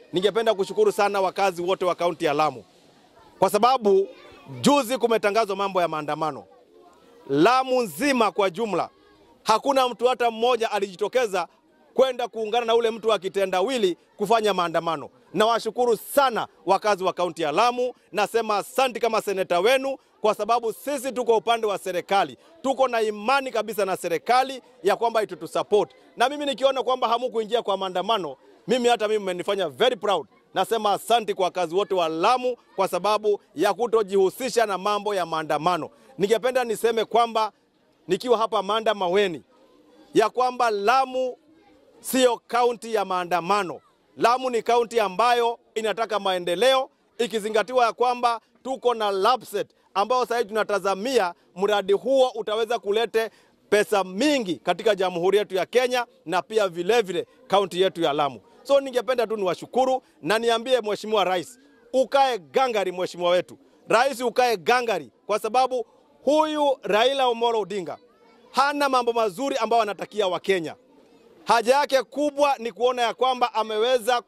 ningependa kushukuru sana wakazi wote wa kaunti ya Lamu. Kwa sababu juzi kumetangazwa mambo ya maandamano. Lamu nzima kwa jumla, hakuna mtu hata mmoja alijitokeza kwenda kuungana na ule mtu wa kitendawili kufanya maandamano. Na washukuru sana wakazi wa kaunti ya Lamu. Nasema asante kama seneta wenu, kwa sababu sisi tuko upande wa serikali. Tuko na imani kabisa na serikali ya kwamba itutusupport. Na mimi nikiona kwamba hamukuingia kwa maandamano, hata mimi mmenifanya very proud. Nasema asante kwa wakazi wote wa Lamu kwa sababu ya kutojihusisha na mambo ya maandamano. Ningependa niseme kwamba nikiwa hapa Manda Maweni ya kwamba Lamu sio kaunti ya maandamano. Lamu ni kaunti ambayo inataka maendeleo, ikizingatiwa ya kwamba tuko na LAPSSET ambao sasa tunatazamia mradi huo utaweza kulete pesa mingi katika jamhuri yetu ya Kenya na pia vile vile kaunti yetu ya Lamu. So ningependa tu niwashukuru na niambie Mheshimiwa Rais, ukae gangari mheshimiwa wetu. Rais ukae gangari kwa sababu huyu Raila Amolo Odinga hana mambo mazuri ambayo anatakia wa Kenya. Haja yake kubwa ni kuona ya kwamba ameweza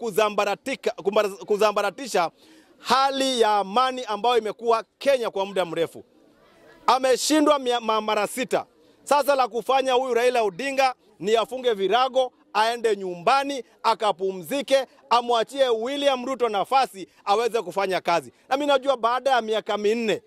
kuzambaratisha hali ya amani ambayo imekuwa Kenya kwa muda mrefu. Ameshindwa mara 6. Sasa la kufanya huyu Raila Odinga ni afunge virago, aende nyumbani, akapumzike, amwachie William Ruto nafasi aweze kufanya kazi. Na mimi najua baada ya miaka 4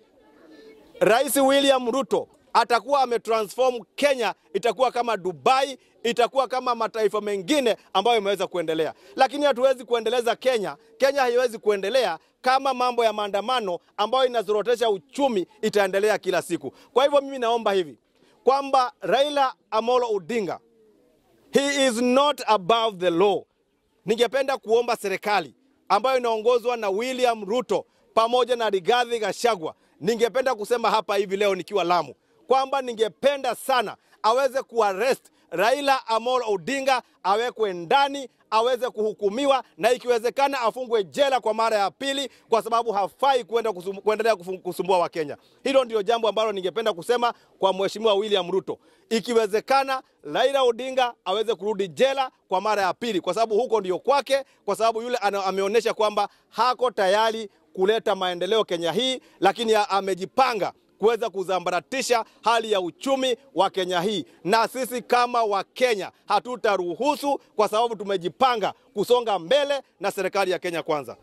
Rais William Ruto atakuwa ametransform Kenya, itakuwa kama Dubai, itakuwa kama mataifa mengine ambayo imeweza kuendelea. Lakini hatuwezi kuendeleza Kenya. Kenya haiwezi kuendelea kama mambo ya maandamano ambayo inazorotesha uchumi itaendelea kila siku. Kwa hivyo mimi naomba hivi kwamba Raila Amolo Odinga, he is not above the law. Ningependa kuomba serikali ambayo inaongozwa na William Ruto pamoja na Rigathi Gachagua, ningependa kusema hapa hivi leo nikiwa Lamu kwamba ningependa sana aweze kuarrest Raila Amolo Odinga, awekwe ndani, aweze kuhukumiwa na ikiwezekana afungwe jela kwa mara ya pili, kwa sababu hafai kuendelea kusumbua wa Kenya. Hilo ndio jambo ambalo ningependa kusema kwa Mheshimiwa William Ruto. Ikiwezekana Raila Odinga aweze kurudi jela kwa mara ya pili, kwa sababu huko ndio kwake, kwa sababu yule ameonyesha kwamba hako tayari kuleta maendeleo Kenya hii, lakini amejipanga kuweza kuzambaratisha hali ya uchumi wa Kenya hii. Na sisi kama wa Kenya hatutaruhusu, kwa sababu tumejipanga kusonga mbele na serikali ya Kenya kwanza.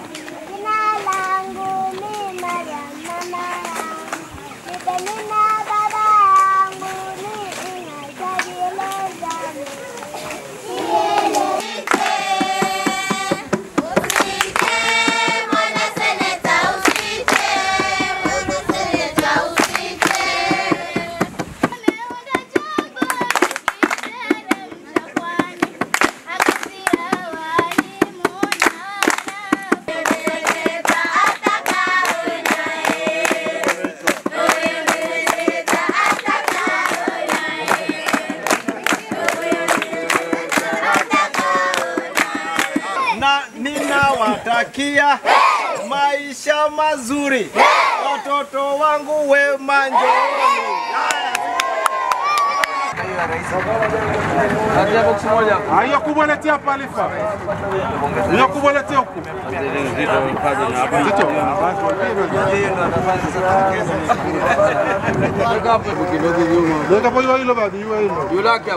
Na ninawatakia maisha mazuri watoto wangu wema njooni. Hatia box moja. Hiyo kubwa letea palifa. Hiyo kubwa letea huko. Ndio hilo bado hiyo. Yule hapo.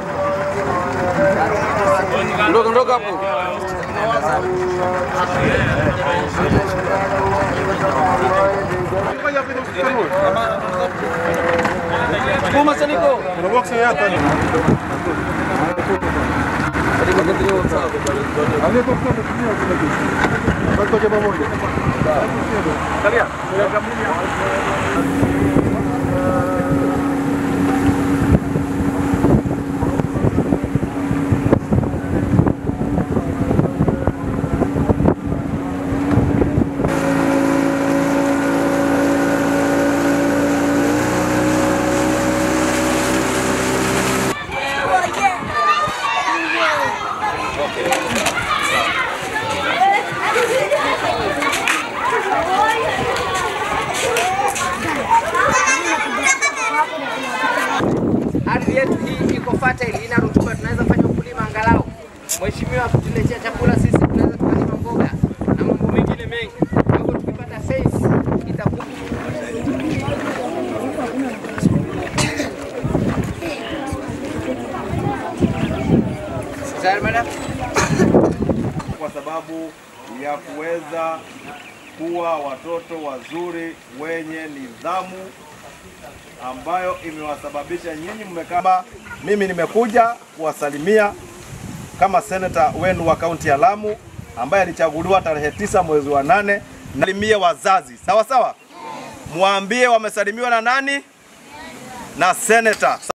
Ndoka hapo. Kuma saniko. Kuna box ya hapa. Hadi kwa kwa kutumia kile kitu. Bado kwa pamoja. Kalia. Ardhi yetu hii iko fertile, ina rutuba, tunaweza fanya ukulima angalau. Mheshimiwa, kutuletea chakula sisi tunaweza Sir, madam. Kwa sababu ya kuweza kuwa watoto wazuri wenye nidhamu ambayo imewasababisha nyinyi mmekaa. Mimi nimekuja kuwasalimia kama seneta wenu wa kaunti ya Lamu ambaye alichaguliwa tarehe 9 mwezi wa 8. Nalimie wazazi, sawa sawa, muambie wamesalimiwa na nani? Na seneta.